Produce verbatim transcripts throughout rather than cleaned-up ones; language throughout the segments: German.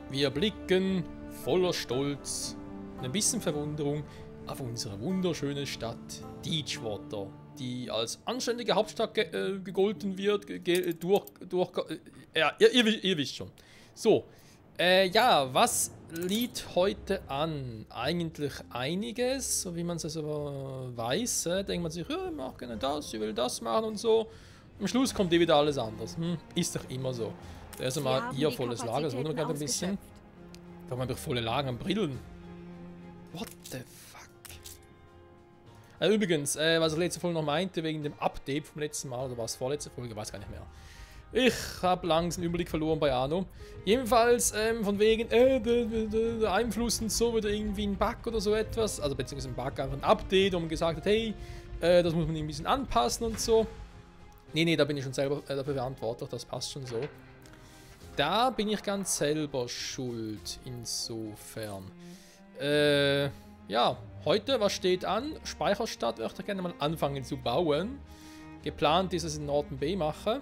Wir blicken voller Stolz und ein bisschen Verwunderung auf unsere wunderschöne Stadt Deepwater, die als anständige Hauptstadt ge äh, gegolten wird, ge durch, durch, äh, ja, ihr, ihr, ihr wisst schon. So, äh, ja, was liegt heute an? Eigentlich einiges, so wie man es also weiß. Äh, denkt man sich, ja, ich mache gerne das, ich will das machen und so. Am Schluss kommt eh wieder alles anders. Hm, ist doch immer so. Erst einmal hier volles Lager, das wundert mich gerade ein bisschen. Warum habe ich volle Lager am Brillen? What the fuck? Äh, übrigens, äh, was ich letzte Folge noch meinte, wegen dem Update vom letzten Mal, oder war es vorletzte Folge, weiß gar nicht mehr. Ich habe langsam den Überblick verloren bei Anno. Jedenfalls, ähm, von wegen, äh, der, der, der Einfluss und so, wieder irgendwie ein Bug oder so etwas. Also, beziehungsweise ein Bug, einfach ein Update, wo man gesagt hat, hey, äh, das muss man ein bisschen anpassen und so. Nee, nee, da bin ich schon selber äh, dafür verantwortlich, das passt schon so. Da bin ich ganz selber schuld, insofern. Äh, ja, heute, was steht an? Speicherstadt möchte ich gerne mal anfangen zu bauen. Geplant ist es in Norton Bay mache.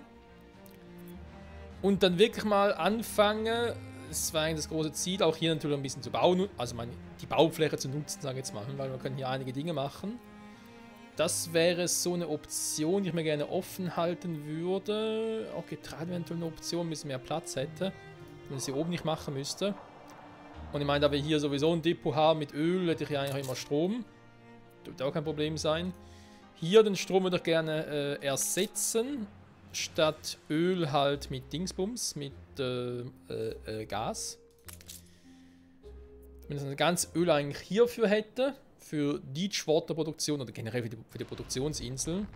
Und dann wirklich mal anfangen, das war eigentlich das große Ziel, auch hier natürlich ein bisschen zu bauen, also meine, die Baufläche zu nutzen, sage ich jetzt mal, weil wir können hier einige Dinge machen. Das wäre so eine Option, die ich mir gerne offen halten würde. Auch Getreide wäre eventuell eine Option, ein bisschen mehr Platz hätte, wenn ich es hier oben nicht machen müsste. Und ich meine, da wir hier sowieso ein Depot haben mit Öl, hätte ich ja eigentlich auch immer Strom. Dürfte auch kein Problem sein. Hier den Strom würde ich gerne äh, ersetzen. Statt Öl halt mit Dingsbums, mit äh, äh, äh, Gas. Wenn ich ein ganzes Öl eigentlich hierfür hätte, für die Deepwater-Produktion oder generell für die, für die Produktionsinseln.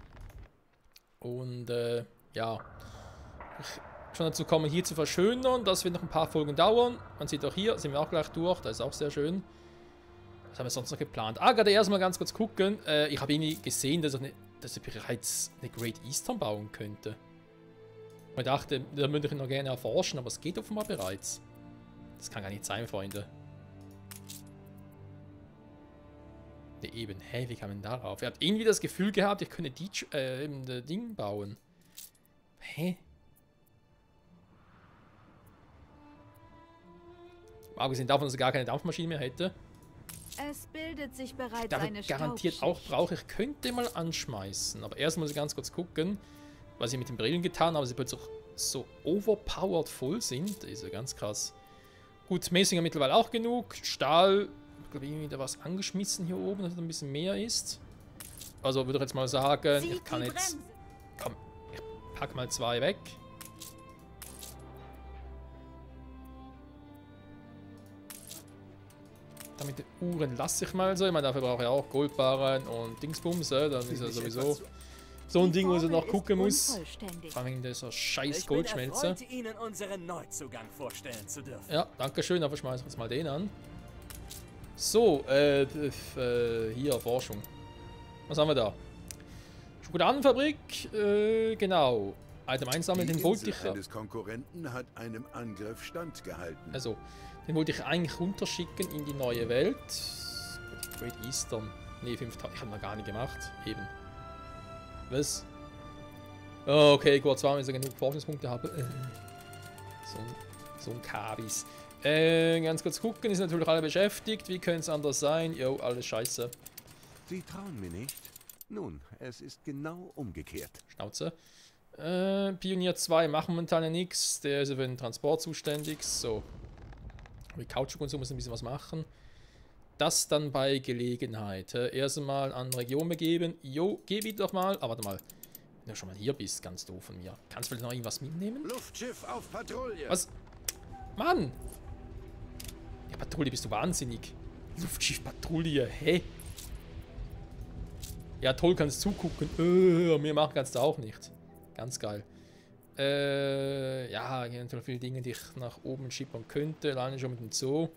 Und äh, ja, ich schon dazu kommen, hier zu verschönern. Das wird noch ein paar Folgen dauern. Man sieht auch hier, sind wir auch gleich durch, das ist auch sehr schön. Was haben wir sonst noch geplant? Ah, gerade erstmal ganz kurz gucken. Äh, ich habe irgendwie gesehen, dass ich, eine, dass ich bereits eine Great Eastern bauen könnte. Ich dachte, da würde ich noch gerne erforschen, aber es geht offenbar bereits. Das kann gar nicht sein, Freunde. Ne, eben. Hä, wie kam man darauf? Ich habe irgendwie das Gefühl gehabt, ich könnte die äh, eben das Ding bauen. Hä? Abgesehen davon, dass ich gar keine Dampfmaschine mehr hätte. Es bildet sich bereits Da eine garantiert auch brauche ich, könnte mal anschmeißen. Aber erst muss ich ganz kurz gucken, was ich mit den Brillen getan habe, sie plötzlich so overpowered voll sind. Das ist ja ganz krass. Gut, Messinger mittlerweile auch genug. Stahl, ich glaube, irgendwie da was angeschmissen hier oben, dass es ein bisschen mehr ist. Also würde ich jetzt mal sagen, ich kann jetzt... Komm, ich pack mal zwei weg. Damit die Uhren lasse ich mal so. Ich meine, dafür brauche ich auch Goldbarren und Dingsbums. Dann ist ja sowieso so ein Ding, wo ich noch gucken muss. Vor allem dieser scheiß Goldschmelze. Ich bin erfreut, Ihnen unseren Neuzugang vorstellen zu dürfen. Ja, danke schön. Dafür schmeiße ich jetzt mal den an. So, äh, äh, hier, Forschung. Was haben wir da? Schokoladenfabrik, äh, genau. Item einsammeln, den wollte ich... eines Konkurrenten hat einem Angriff standgehalten. Also, den wollte ich eigentlich runterschicken in die neue Welt. Die Great Eastern. Ne, fünftausend. Ich habe noch gar nicht gemacht. Eben. Was? Oh, okay, gut, zwar, wenn ich genug Forschungspunkte habe. Äh, so, ein, so ein Kabis. Äh, ganz kurz gucken, ist natürlich alle beschäftigt. Wie könnte es anders sein? Jo, alles scheiße. Sie trauen mir nicht? Nun, es ist genau umgekehrt. Schnauze. Äh, Pionier zwei macht momentan ja nichts. Der ist für den Transport zuständig. So. Mit Kautschuk und so muss ein bisschen was machen. Das dann bei Gelegenheit. Äh, erst einmal an Region begeben. Jo, geh bitte doch mal. Aber warte mal. Wenn du schon mal hier bist, ganz doof von mir. Kannst du vielleicht noch irgendwas mitnehmen? Luftschiff auf Patrouille. Was? Mann! Ja, Patrouille, bist du wahnsinnig. Luftschiff-Patrouille, hä? Ja, toll, kannst zugucken. Äh, mir machen kannst du auch nicht. Ganz geil. Äh, ja, hier sind viele Dinge, die ich nach oben schippern könnte. Alleine schon mit dem Zoo.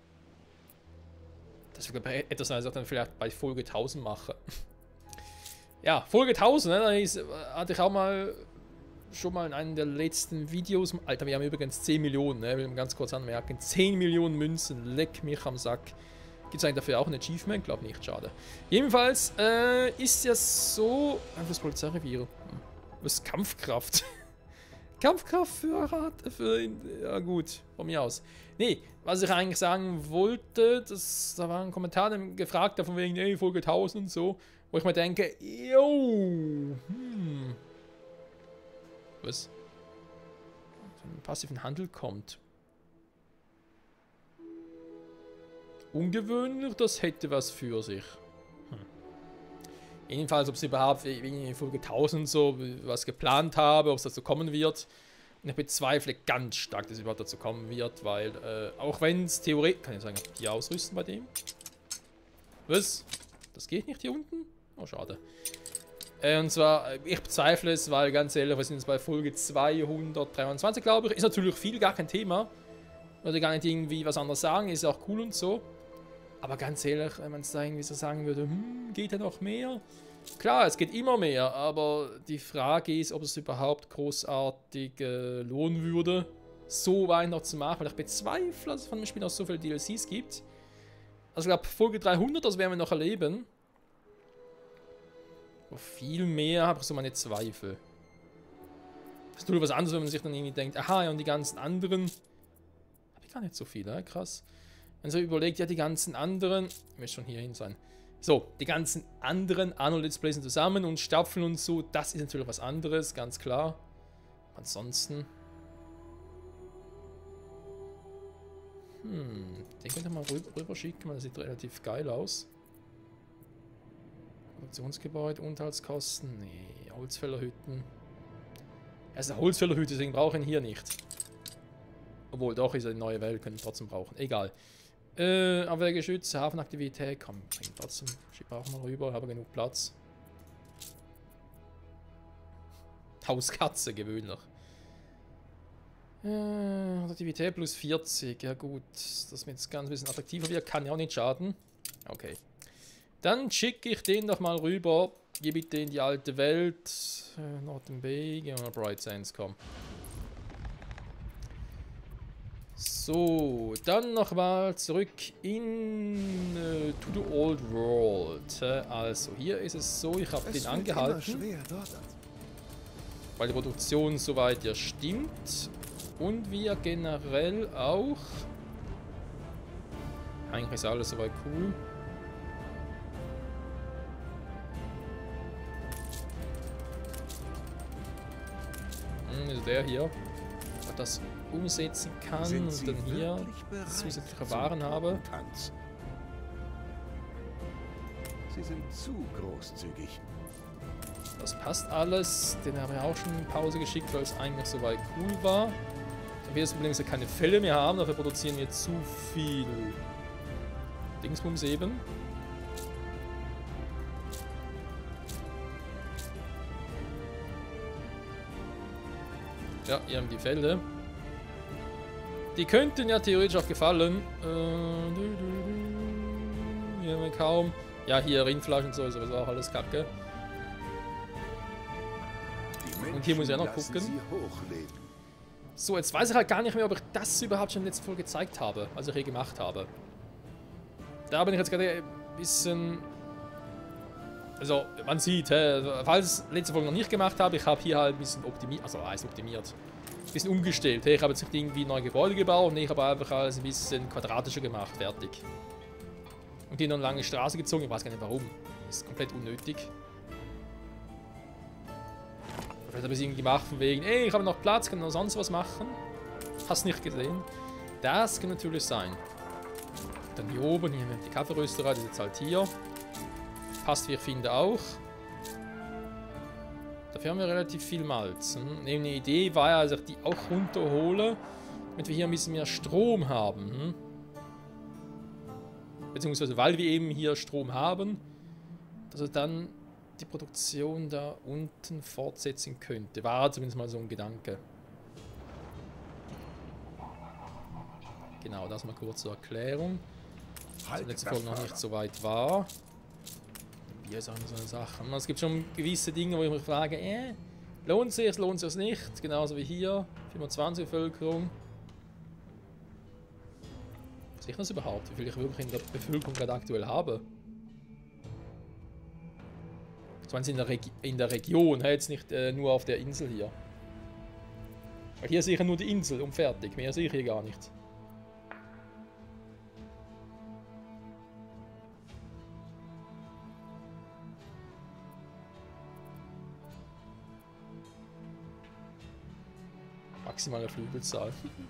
Das wäre etwas, was ich dann vielleicht bei Folge tausend mache. Ja, Folge tausend, ne? Da ist, hatte ich auch mal schon mal in einem der letzten Videos. Alter, wir haben übrigens zehn Millionen, ne? Will man ganz kurz anmerken. zehn Millionen Münzen, leck mich am Sack. Gibt es eigentlich dafür auch ein Achievement? Glaub nicht, schade. Jedenfalls äh, ist ja so. Das Polizeirevier. Was? Kampfkraft. Kampfkraft für Rat, für ihn. Ja gut, von mir aus. Nee, was ich eigentlich sagen wollte, das, da war ein Kommentar gefragt, von wegen, ey, Folge tausend und so, wo ich mir denke, yo, hm. Was? Wenn ein passiven Handel kommt. Ungewöhnlich, das hätte was für sich. Hm. Jedenfalls, ob es überhaupt in Folge tausend so was geplant habe, ob es dazu kommen wird. Und ich bezweifle ganz stark, dass es überhaupt dazu kommen wird, weil, äh, auch wenn es theoretisch... Kann ich sagen, die ausrüsten bei dem? Was? Das geht nicht hier unten? Oh, schade. Äh, und zwar, ich bezweifle es, weil ganz ehrlich, wir sind jetzt bei Folge zweihundertdreiundzwanzig, glaube ich. Ist natürlich viel, gar kein Thema. Würde gar nicht irgendwie was anderes sagen, ist auch cool und so. Aber ganz ehrlich, wenn man es da irgendwie so sagen würde, hm, geht ja noch mehr? Klar, es geht immer mehr, aber die Frage ist, ob es überhaupt großartig äh, lohnen würde, so weit noch zu machen, weil ich bezweifle, dass es von dem Spiel auch so viele D L Cs gibt. Also ich glaube, Folge dreihundert, das werden wir noch erleben. Aber viel mehr habe ich so meine Zweifel. Das ist nur was anderes, wenn man sich dann irgendwie denkt, aha, ja, und die ganzen anderen... Habe ich gar nicht so viel, ne? Krass. Wenn man so überlegt, ja, die ganzen anderen... Ich möchte schon hier hin sein. So, die ganzen anderen Anno-Let's Plays sind zusammen und Staffeln und so, das ist natürlich was anderes, ganz klar. Ansonsten... Hm, den könnte man rüber, rüber schicken, das sieht relativ geil aus. Produktionsgebäude, Unterhaltskosten, nee, Holzfällerhütten. Er ist eine Holzfällerhütte, deswegen brauche ich ihn hier nicht. Obwohl, doch, ist eine neue Welt, können wir trotzdem brauchen. Egal. Äh, Abwehrgeschütze, Hafenaktivität, komm, bring trotzdem. Schieb auch mal rüber, habe genug Platz. Hauskatze, gewöhnlich. Äh, Aktivität plus vierzig, ja gut. Das mir jetzt ganz ein bisschen attraktiver wird, kann ja auch nicht schaden. Okay. Dann schicke ich den doch mal rüber. Geh bitte in die alte Welt. Äh, Northern Bay, gehen wir mal Bright Sands, komm. So, dann nochmal zurück in uh, to the old world. Also, hier ist es so, ich habe den angehalten, weil die Produktion soweit ja stimmt. Und wir generell auch... Eigentlich ist alles soweit cool. Also der hier, das umsetzen kann und dann hier zusätzliche Waren habe. Sie sind zu großzügig. Das passt alles. Den habe ich auch schon in Pause geschickt, weil es eigentlich soweit cool war. Dann wird das Problem, dass wir keine Fälle mehr haben, dafür produzieren wir zu viel Dingsbums eben. Ja, hier haben die Felder. Die könnten ja theoretisch auch gefallen. Äh, hier haben wir kaum. Ja, hier Rindfleisch und so ist sowieso auch alles Kacke. Und hier muss ich ja noch gucken. So, jetzt weiß ich halt gar nicht mehr, ob ich das überhaupt schon in der letzten Folge gezeigt habe, was ich hier gemacht habe. Da bin ich jetzt gerade ein bisschen... Also, man sieht, hä, falls ich letzte Folge noch nicht gemacht habe, ich habe hier halt ein bisschen optimiert, also heißt optimiert, ein bisschen umgestellt. Hey, ich habe jetzt nicht irgendwie neue Gebäude gebaut, nee, ich habe einfach alles ein bisschen quadratischer gemacht, fertig. Und hier noch eine lange Straße gezogen, ich weiß gar nicht warum. Das ist komplett unnötig. Vielleicht habe ich es irgendwie gemacht von wegen, ey, ich habe noch Platz, kann noch sonst was machen. Hast nicht gesehen. Das kann natürlich sein. Dann hier oben, hier haben wir die Kaffeerösterei, die ist jetzt halt hier. Passt, wie ich finde, auch. Dafür haben wir relativ viel Malz. Hm? Eine Idee war ja, dass ich die auch runterhole, damit wir hier ein bisschen mehr Strom haben. Hm? Beziehungsweise, weil wir eben hier Strom haben, dass er dann die Produktion da unten fortsetzen könnte. War zumindest mal so ein Gedanke. Genau, das mal kurz zur Erklärung. Halt die letzte Folge noch nicht so weit war. Bier ist auch so eine Sache. Es gibt schon gewisse Dinge, wo ich mich frage, äh, lohnt sich es, lohnt sich es nicht? Genauso wie hier, fünfundzwanzig Bevölkerung. Sehe ich das überhaupt? Wie viel ich wirklich in der Bevölkerung gerade aktuell habe? zwanzig in der, Regi in der Region, jetzt nicht äh, nur auf der Insel hier. Weil hier sehe ich nur die Insel und fertig. Mehr sehe ich hier gar nicht. Maximale Flügelzahl.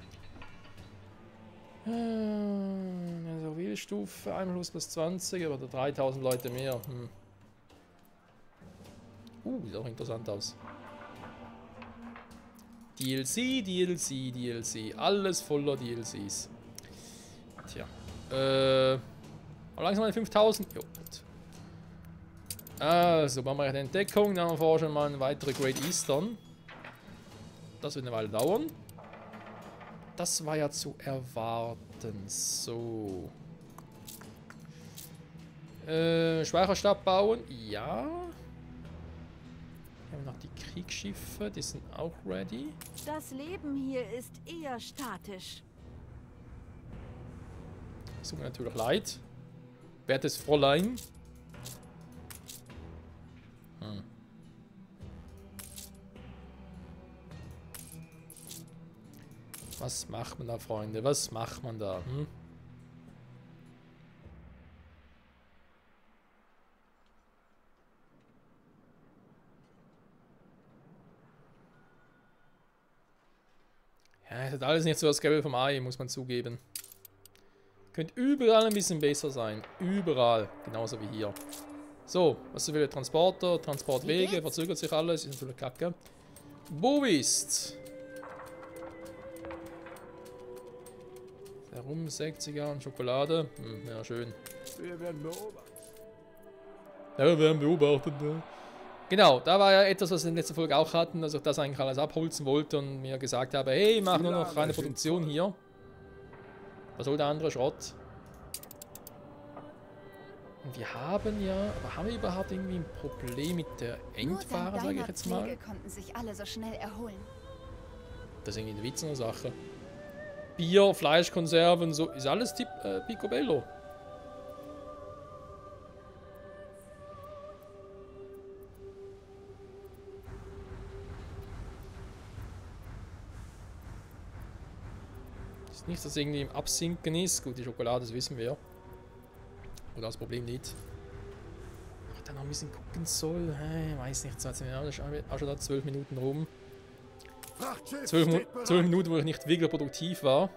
Also Wählstufe, einmal plus zwanzig, aber dreitausend Leute mehr. Hm. Uh, sieht auch interessant aus. D L C, D L C, D L C. Alles voller D L Cs. Tja. Äh. Aber langsam mal fünftausend. Jo, gut. Also, machen wir eine Entdeckung. Dann erforschen wir mal eine weitere Great Eastern. Das wird eine Weile dauern. Das war ja zu erwarten. So. Äh, Speicherstab bauen. Ja. Wir haben noch die Kriegsschiffe. Die sind auch ready. Das Leben hier ist eher statisch. Es tut mir natürlich leid. Wertes Fräulein. Hm. Was macht man da, Freunde? Was macht man da? Hm? Ja, es hat alles nicht so das Gelbe vom Ei, muss man zugeben. Könnte überall ein bisschen besser sein. Überall. Genauso wie hier. So, was will der Transporter? Transportwege, verzögert sich alles. Ist natürlich kacke. Wo bist? Herum sechzig Jahre Schokolade. Hm, ja, schön. Wir werden beobachtet. Ja, wir werden beobachtet. Ja. Genau, da war ja etwas, was wir in der letzten Folge auch hatten, dass ich das eigentlich alles abholzen wollte und mir gesagt habe, hey, mach nur noch reine Produktion hier. Was soll der andere Schrott? Und wir haben ja, aber haben wir überhaupt irgendwie ein Problem mit der Endfahrer, sage ich jetzt mal? Konnten sich alle so schnell erholen. Das ist irgendwie eine Witz in der Sache. Bier, Fleischkonserven, so ist alles tip, äh, picobello. Ist nicht, dass es irgendwie im Absinken ist. Gut, die Schokolade, das wissen wir. Oder das Problem nicht. Ob ich da noch ein bisschen gucken soll. Hey, weiß nicht, jetzt sind wir auch schon da zwölf Minuten rum. zwölf Minuten, wo ich nicht wirklich produktiv war.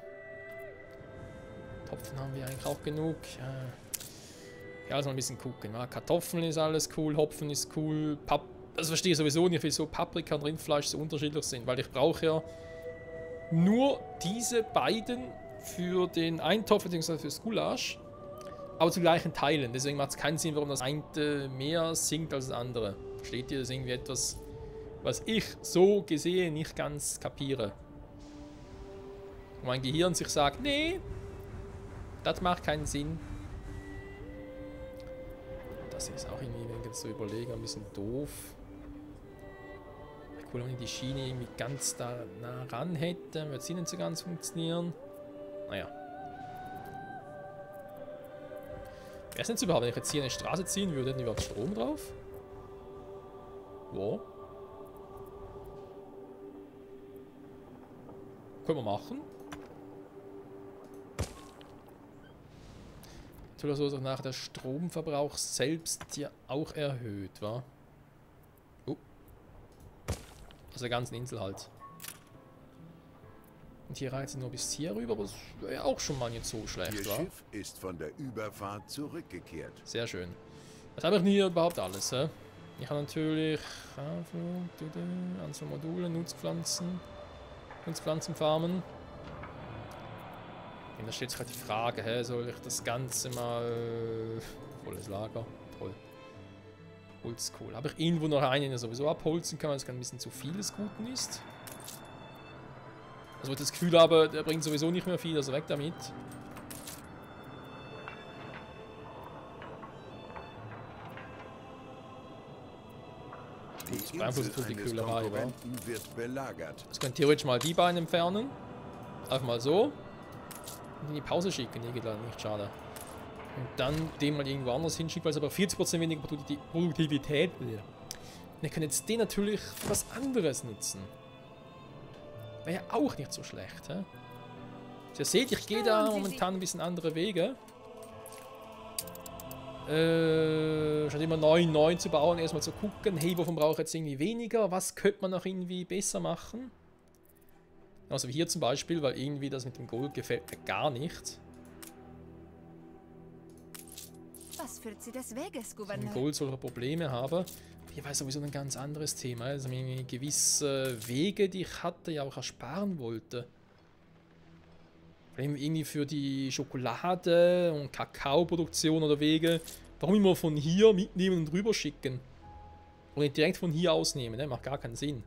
Topfen haben wir eigentlich auch genug. Ja, also mal ein bisschen gucken. Ja, Kartoffeln ist alles cool, Hopfen ist cool. Pap das verstehe ich sowieso nicht, wieso Paprika und Rindfleisch so unterschiedlich sind. Weil ich brauche ja nur diese beiden für den Eintopf bzw. fürs Gulasch. Aber zu gleichen Teilen. Deswegen macht es keinen Sinn, warum das eine mehr sinkt als das andere. Versteht ihr? Das ist irgendwie etwas, was ich so gesehen nicht ganz kapiere. Und mein Gehirn sich sagt, nee, das macht keinen Sinn. Das ist auch irgendwie, wenn ich jetzt so überlege, ein bisschen doof. Cool, wenn ich die Schiene irgendwie ganz da nah ran hätte, würde sie nicht so ganz funktionieren. Naja. Wäre es nicht so überhaupt, wenn ich jetzt hier eine Straße ziehen würde, hätten wir überhaupt Strom drauf? Wo? Können wir machen. Natürlich so, dass nachher der Stromverbrauch selbst ja auch erhöht, wa? Uh. Also der ganzen Insel halt. Und hier reicht es nur bis hier rüber, aber das wäre ja auch schon mal nicht so schlecht, Ihr wa? Schiff ist von der Überfahrt zurückgekehrt. Sehr schön. Was habe ich denn hier überhaupt alles, hä? Ich habe natürlich Anzahl Module, Nutzpflanzen, Nutzpflanzen farmen. Und da steht sich halt die Frage, hä, soll ich das Ganze mal... Volles Lager, toll. Holzkohle. Habe ich irgendwo noch einen, den ich sowieso abholzen kann, weil es ein bisschen zu viel des Guten ist. Also ich das Gefühl habe, der bringt sowieso nicht mehr viel, also weg damit. Die beeinflusst Insel die eines Köhlerei, wa? Konkurrenten wird belagert. Jetzt können theoretisch mal die beiden entfernen. Einfach mal so. Und in die Pause schicken, nee, geht leider nicht, schade. Und dann den mal irgendwo anders hinschicken, weil es aber vierzig Prozent weniger Produktivität will. Und ihr könnt jetzt den natürlich für was anderes nutzen. Wäre ja auch nicht so schlecht. Hä? Ihr seht, ich gehe da momentan ein bisschen andere Wege. Äh, statt immer neun neun zu bauen, erstmal zu gucken, hey, wovon brauche ich jetzt irgendwie weniger? Was könnte man noch irgendwie besser machen? Also wie hier zum Beispiel, weil irgendwie das mit dem Gold gefällt mir gar nicht. Was führt Sie des Weges, Gouverneur? Wenn Gold solche Probleme habe. Hier war sowieso ein ganz anderes Thema. Also irgendwie gewisse Wege, die ich hatte, ja auch ersparen wollte. Irgendwie für die Schokolade- und Kakaoproduktion oder Wege. Warum immer von hier mitnehmen und rüber schicken? Oder nicht direkt von hier ausnehmen, ne? Macht gar keinen Sinn.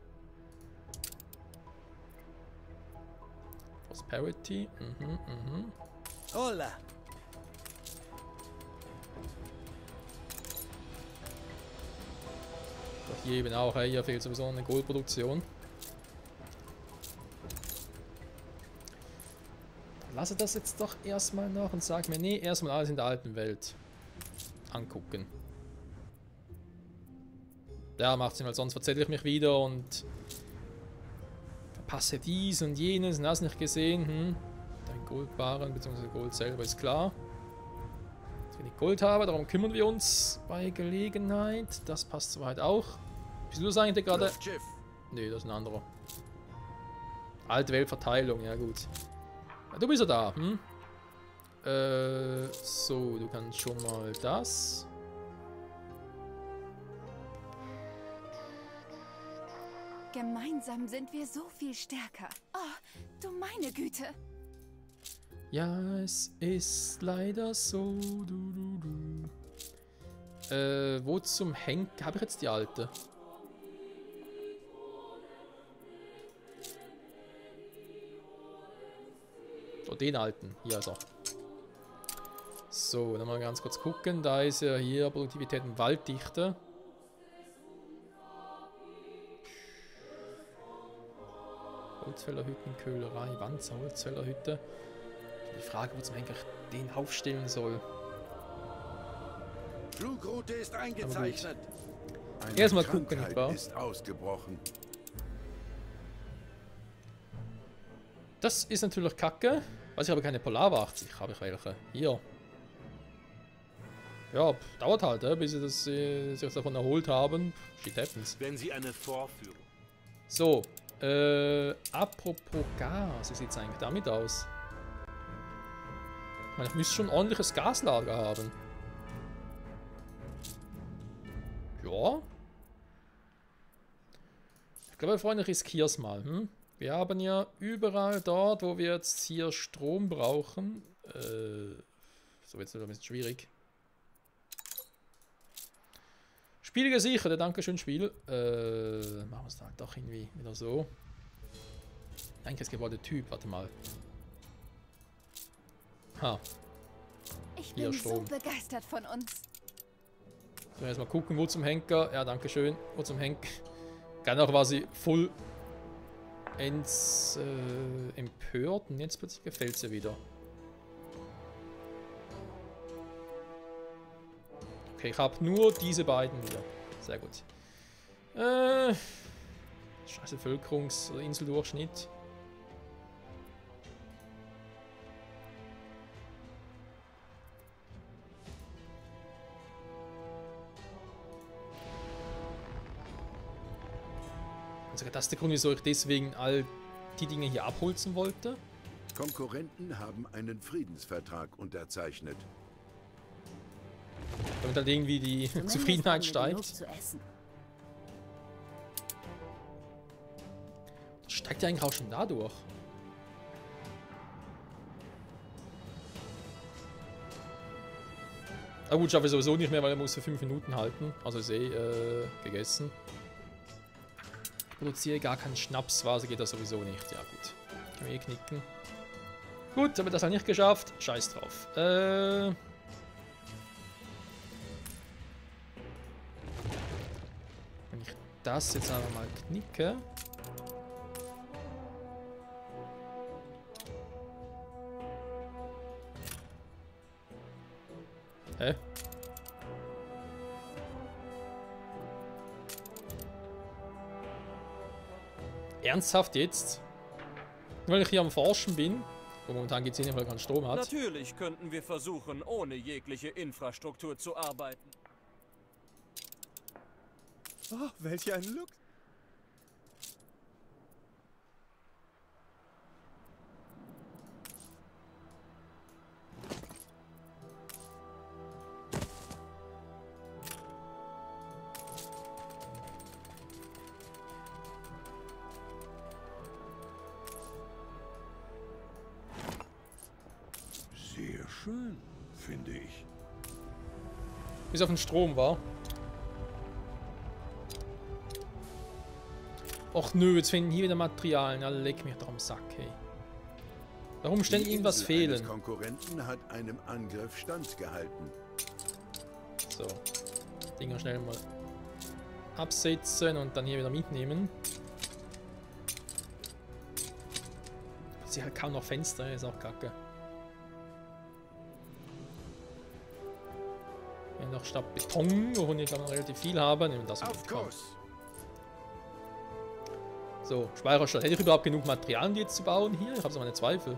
Prosperity. Mhm, mhm. Hola. Doch hier eben auch, hier fehlt sowieso eine Goldproduktion. Lasse das jetzt doch erstmal noch und sag mir, nee, erstmal alles in der alten Welt angucken. Ja, macht Sinn, weil sonst verzettel ich mich wieder und verpasse dies und jenes und hast nicht gesehen. Hm. Dein Goldbarren bzw. Gold selber ist klar. Dass wir nicht Gold haben, darum kümmern wir uns bei Gelegenheit. Das passt soweit auch. Bist du das eigentlich gerade? Nee, das ist ein anderer. Alte Weltverteilung, ja gut. Du bist ja da, hm? Äh, so, du kannst schon mal das. Gemeinsam sind wir so viel stärker. Oh, du meine Güte. Ja, es ist leider so, du, du, du. Äh, wo zum Henker? Habe ich jetzt die alte? Oh, den alten. Hier ist er. So, dann mal ganz kurz gucken. Da ist ja hier Produktivität und Walddichte. Holzfällerhütten, Köhlerei, Wanzer, Holzfällerhütte. Die Frage, wo zum Henker ich den aufstellen soll. Flugroute ist eingezeichnet. Erstmal gucken, nicht wahr? Ist ausgebrochen. Das ist natürlich kacke. Also ich habe keine Polarwacht. Ich habe welche. Hier. Ja, dauert halt, äh, bis sie das, äh, sich davon erholt haben. Shit happens. Wenn Sie eine Vorführung. So. Äh, apropos Gas. Wie sieht es eigentlich damit aus? Ich meine, ich müsste schon ein ordentliches Gaslager haben. Ja. Ich glaube, Freunde, riskier's mal. Hm? Wir haben ja überall dort, wo wir jetzt hier Strom brauchen. Äh, so wird es ein bisschen schwierig. Spiel gesichert, Dankeschön, Spiel. Äh, machen wir es halt doch irgendwie wieder so. Eigentlich ist geworden der Typ, warte mal. Ha. Ich Hier bin Strom. so begeistert von uns. So, erstmal gucken, wo zum Henker. Ja, dankeschön. Wo zum Henker. Kann auch quasi voll ins äh, empört und jetzt plötzlich gefällt sie wieder. Okay, ich habe nur diese beiden wieder. Sehr gut. Äh, scheiße Bevölkerungs- oder Inseldurchschnitt. Also das ist der Grund, wieso ich deswegen all die Dinge hier abholzen wollte. Konkurrenten haben einen Friedensvertrag unterzeichnet. Damit halt irgendwie die Zumindest Zufriedenheit haben wir genug steigt. zu essen. Das steigt ja eigentlich auch schon dadurch. Aber gut, schaffe ich sowieso nicht mehr, weil er muss für fünf Minuten halten. Also ist eh äh, gegessen. Ich produziere gar keinen Schnaps, also geht das sowieso nicht. Ja gut, können wir eh knicken. Gut, haben wir das auch nicht geschafft. Scheiß drauf. Äh... Wenn ich das jetzt einfach mal knicke. Hä? Ernsthaft jetzt? Nur weil ich hier am Forschen bin. Und momentan geht es nicht, weil er keinen Strom hat. Natürlich könnten wir versuchen, ohne jegliche Infrastruktur zu arbeiten. Oh, welch ein Look. Sehr schön, finde ich. Bis auf den Strom war. Och nö, jetzt finden hier wieder Materialien. Ja, leck mich doch am Sack, hey. Warum ständig Die irgendwas Insel fehlen? eines Konkurrenten hat einem Angriff standgehalten. So. Dinger schnell mal absetzen und dann hier wieder mitnehmen. Sie hat kaum noch Fenster, ist auch kacke. Hier noch statt Beton, wovon ich glaube noch relativ viel habe, nehmen das Auf Kurs! So, Speicherstadt. Hätte ich überhaupt genug Material, um die jetzt zu bauen hier? Ich habe so meine Zweifel.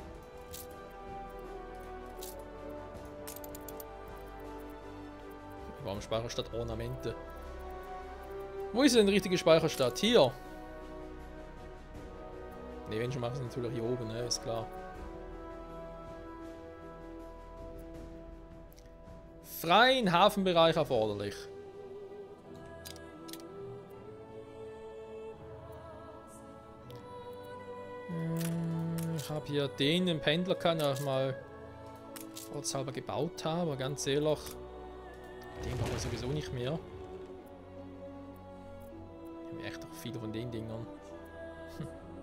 Warum Speicherstadt Ornamente? Wo ist denn die richtige Speicherstadt? Hier! Ne, wenn schon, machen sie natürlich hier oben, ne? Ist klar. Freien Hafenbereich erforderlich. Ich habe hier den, den Pendler kann ich mal ortshalber gebaut haben, aber ganz ehrlich, den brauche ich sowieso nicht mehr. Ich habe echt auch viele von den Dingern. Hm.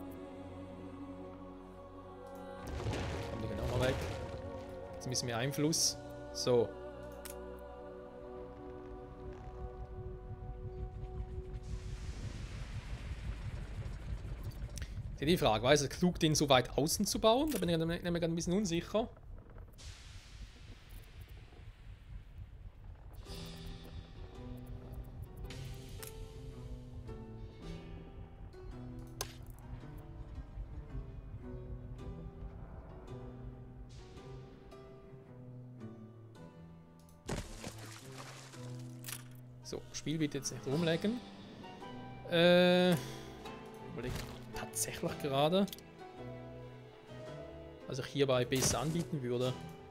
Kommt die genau mal weg. Jetzt ein bisschen mehr Einfluss. So. Die Frage, war es klug, den so weit außen zu bauen? Da bin ich nämlich gerade ein bisschen unsicher. So, Spiel wird jetzt nicht rumlegen. Äh, überlege tatsächlich gerade, was ich hierbei besser anbieten würde.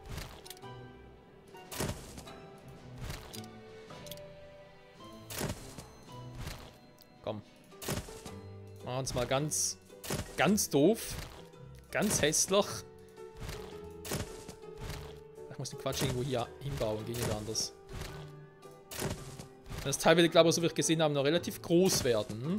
Komm. Machen wir uns mal ganz, ganz doof. Ganz hässlich. Ich muss den Quatsch irgendwo hier hinbauen, geht nicht anders. Das Teil wird, glaube ich, so wie ich gesehen habe, noch relativ groß werden. Hm?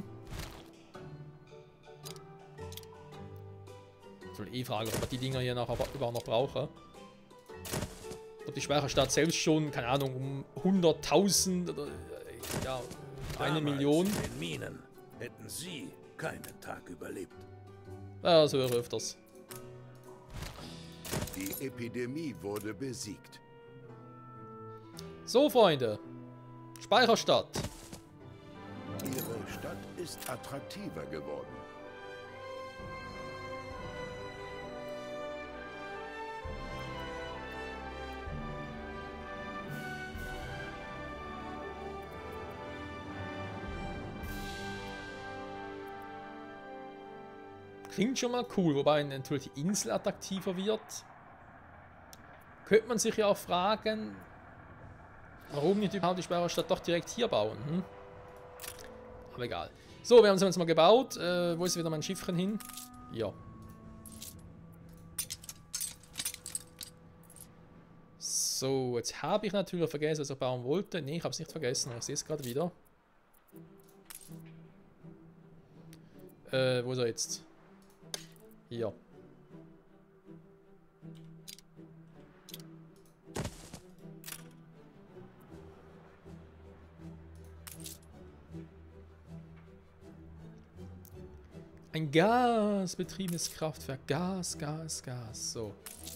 Ich will eh fragen, ob wir die Dinger hier nachher überhaupt noch brauchen. Ob die Speicherstadt selbst schon, keine Ahnung, um hunderttausend oder ja, eine Million. In den Minen hätten Sie keinen Tag überlebt. Ja, so höre ich öfters. Die Epidemie wurde besiegt. So, Freunde. Speicherstadt. Ihre Stadt ist attraktiver geworden. Klingt schon mal cool, wobei natürlich die Insel attraktiver wird. Könnte man sich ja auch fragen, warum nicht überhaupt die Speicherstadt doch direkt hier bauen. Hm? Aber egal. So, wir haben es jetzt mal gebaut. Äh, wo ist wieder mein Schiffchen hin? Ja. So, jetzt habe ich natürlich vergessen, was ich bauen wollte. Ne, ich habe es nicht vergessen. Ich sehe es gerade wieder. Äh, wo ist er jetzt? Hier. Ein gasbetriebenes Kraftwerk. Gas, Gas, Gas. So.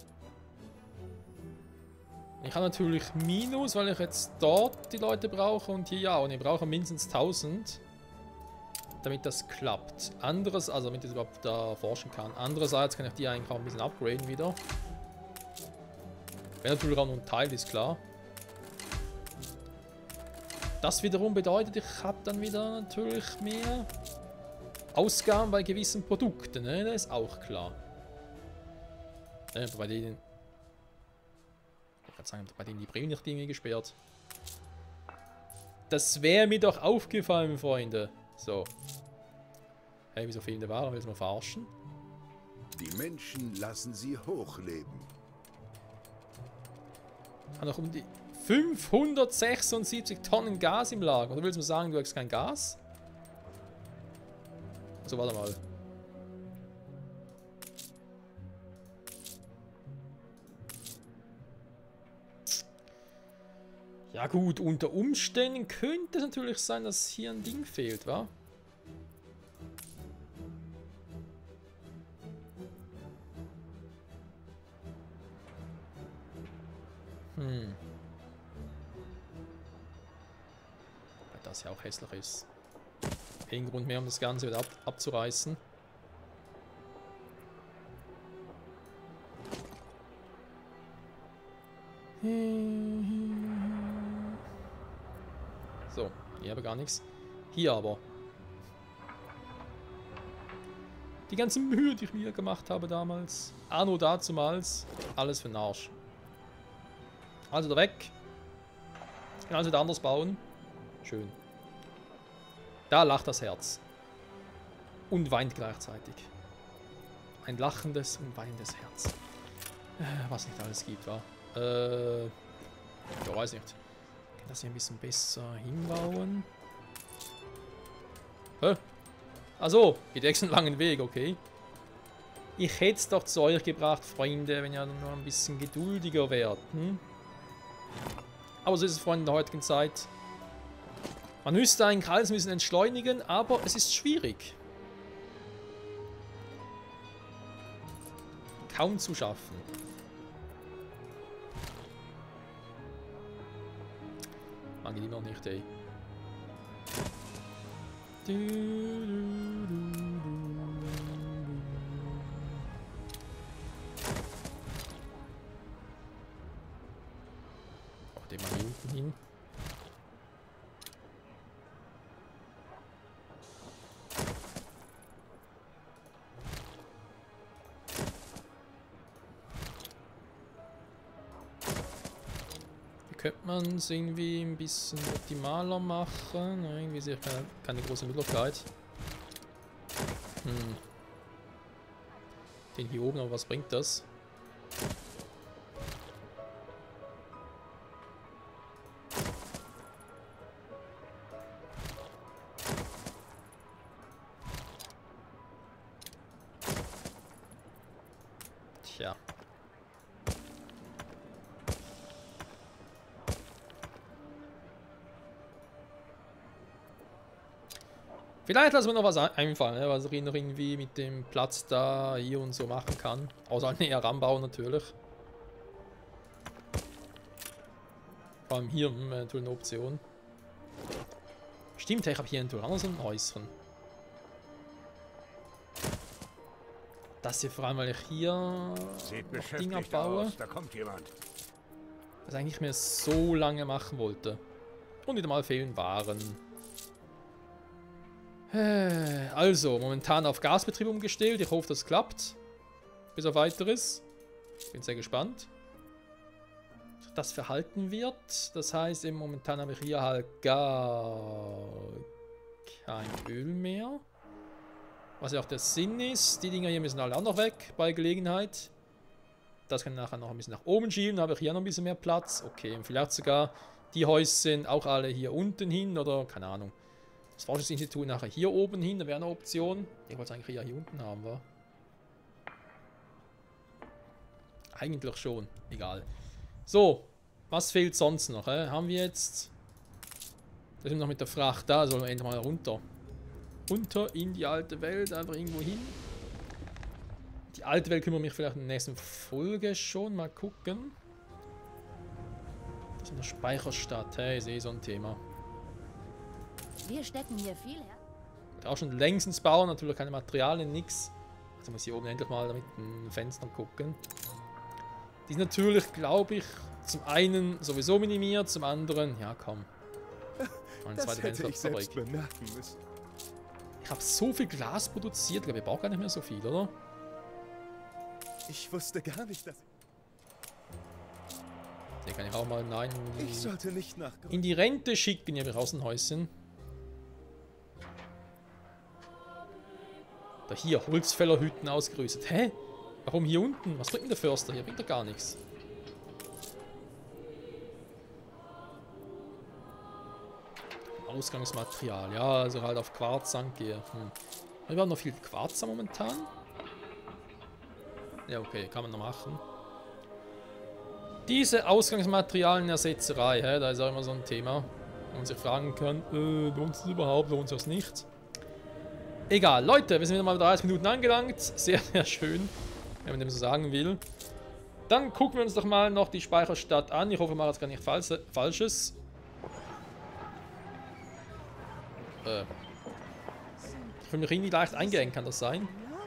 Ich habe natürlich Minus, weil ich jetzt dort die Leute brauche und hier ja. Und ich brauche mindestens tausend. damit das klappt. Anderes, also damit ich überhaupt da forschen kann. Andererseits kann ich die eigentlich auch ein bisschen upgraden wieder. Wäre natürlich auch nur ein Teil, ist klar. Das wiederum bedeutet, ich habe dann wieder natürlich mehr Ausgaben bei gewissen Produkten, ne? Das ist auch klar. Äh, bei denen... Ich kann sagen, bei denen die Bremen nicht irgendwie gesperrt. Das wäre mir doch aufgefallen, Freunde. So. Hey, wieso fehlende Ware? Willst du mal verarschen? Die Menschen lassen sie hochleben. Hat noch um die fünfhundertsechsundsiebzig Tonnen Gas im Lager. Oder willst du mir sagen, du hast kein Gas? Also warte mal. Ja gut, unter Umständen könnte es natürlich sein, dass hier ein Ding fehlt, wa? Hm. Weil das ja auch hässlich ist. Kein Grund mehr, um das Ganze wieder ab abzureißen. So, hier aber gar nichts. Hier aber. Die ganze Mühe, die ich mir gemacht habe damals. Anno dazumals. Alles für den Arsch. Also da weg. Ich kann also da anders bauen. Schön. Da lacht das Herz. Und weint gleichzeitig. Ein lachendes und weinendes Herz. Äh, was nicht alles gibt, wa? Äh. Ich weiß nicht. Ich kann das hier ein bisschen besser hinbauen. Hä? Achso, geht extra einen langen Weg, okay. Ich hätte es doch zu euch gebracht, Freunde, wenn ihr nur ein bisschen geduldiger wärt. Hm? Aber so ist es, Freunde, in der heutigen Zeit. Man müsste eigentlich alles ein bisschen entschleunigen, aber es ist schwierig. Kaum zu schaffen. Man geht immer noch nicht, ey. Du, du, du, du. Auch den mal hier unten hin. Könnte man es irgendwie ein bisschen optimaler machen? Irgendwie sehe ich keine, keine große Möglichkeit. Hm. Den hier oben, aber was bringt das? Tja. Vielleicht lassen wir noch was einfallen, ne? Was ich noch irgendwie mit dem Platz da hier und so machen kann. Außer näher ranbauen natürlich. Vor allem hier hm, natürlich eine Option. Stimmt, ich habe hier natürlich auch noch so ein Häuschen. Das hier vor allem, weil ich hier Dinger baue. Aus, da kommt jemand. Was ich eigentlich mehr so lange machen wollte. Und wieder mal fehlen Waren. Also, momentan auf Gasbetrieb umgestellt. Ich hoffe, das klappt. Bis auf weiteres. Bin sehr gespannt. Das verhalten wird. Das heißt, eben momentan habe ich hier halt gar kein Öl mehr. Was ja auch der Sinn ist. Die Dinger hier müssen alle auch noch weg bei Gelegenheit. Das kann ich nachher noch ein bisschen nach oben schieben. Dann habe ich hier noch ein bisschen mehr Platz. Okay, und vielleicht sogar die Häuschen auch alle hier unten hin oder keine Ahnung. Das Forschungsinstitut nachher hier oben hin, da wäre eine Option. Ich wollte es eigentlich eher hier unten haben, wa? Eigentlich schon, egal. So, was fehlt sonst noch? Hä? Haben wir jetzt... Da sind wir noch mit der Fracht da, sollen wir endlich mal runter. Runter in die alte Welt, einfach irgendwo hin. Die alte Welt kümmere mich vielleicht in der nächsten Folge schon, mal gucken. Das ist eine Speicherstadt, hey, ich sehe so ein Thema. Wir stecken hier viel her. Auch schon längstens bauen, natürlich keine Materialien, nix. Jetzt muss ich hier oben endlich mal mit den Fenstern gucken. Die ist natürlich, glaube ich, zum einen sowieso minimiert, zum anderen, ja komm. Eine Das zweite hätte ich selbst Fensterfabrik. bemerken müssen. Ich habe so viel Glas produziert, ich glaube, ich brauche gar nicht mehr so viel, oder? Ich wusste gar nicht, dass... Hier kann ich auch mal, nein, in Ich die, sollte nicht nach... in die Rente schicken, hier Außenhäuschen. Da hier, Holzfällerhütten ausgerüstet. Hä? Warum hier unten? Was bringt mir der Förster? Hier bringt er gar nichts. Ausgangsmaterial. Ja, also halt auf Quarz gehe. Hm. Wir haben noch viel Quarz momentan. Ja, okay, kann man noch machen. Diese Ausgangsmaterialienersetzerei, hä, da ist auch immer so ein Thema. Wo man sich fragen kann, äh, lohnt es überhaupt, lohnt es das nicht? Egal, Leute, wir sind wieder mal dreißig Minuten angelangt. Sehr, sehr schön, wenn man dem so sagen will. Dann gucken wir uns doch mal noch die Speicherstadt an. Ich hoffe, ich mache jetzt gar nicht Falsche, Falsches. Äh. Ich fühle mich irgendwie leicht eingeengt, kann das sein?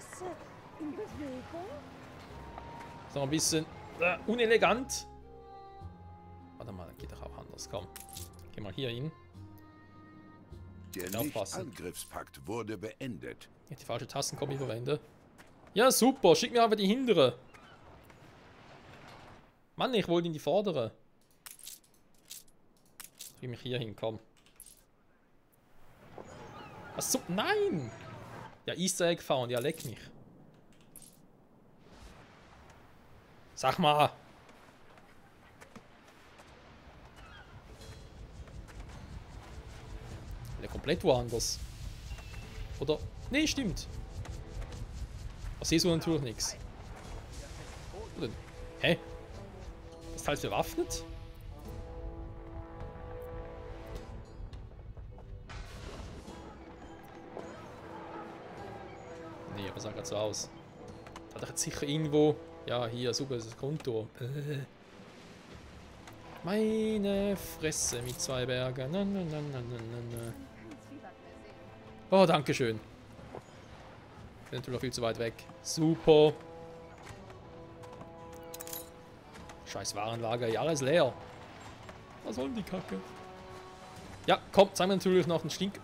Ist noch ein bisschen äh, unelegant. Warte mal, geht doch auch anders. Komm, geh mal hier hin. Der Nicht-Angriffspakt wurde beendet. Ich habe die falsche Tastenkombi verwende. Ja, super. Schick mir aber die hintere. Mann, ich wollte in die vordere. Krieg mich hier hin, komm. Was so? Nein! Ja, Easter Egg fahren. Ja, leck mich. Sag mal. Der komplett woanders. Oder? Nee, stimmt. Da siehst du natürlich nichts. Hä? Ist halt bewaffnet? Nee, aber sah gerade so aus. Hat er jetzt sicher irgendwo. Ja, hier, super, das Konto. Äh. Meine Fresse mit zwei Bergen. Na, na, na, na, na, na. Oh, danke schön. Bin natürlich noch viel zu weit weg. Super. Scheiß Warenlager, ja, alles leer. Was soll denn die Kacke? Ja, komm, zeigen wir natürlich noch einen Stink.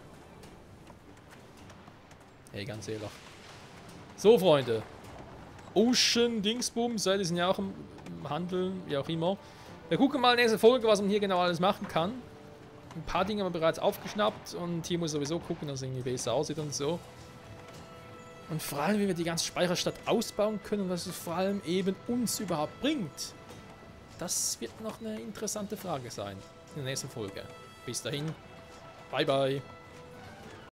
Hey, ganz ehrlich. So, Freunde. Ocean Dingsbums, die sind ja auch im Handeln, wie auch immer. Wir gucken mal in der nächsten Folge, was man hier genau alles machen kann. Ein paar Dinge haben wir bereits aufgeschnappt und hier muss sowieso gucken, dass es irgendwie besser aussieht und so. Und vor allem, wie wir die ganze Speicherstadt ausbauen können und was es vor allem eben uns überhaupt bringt. Das wird noch eine interessante Frage sein in der nächsten Folge. Bis dahin, bye bye.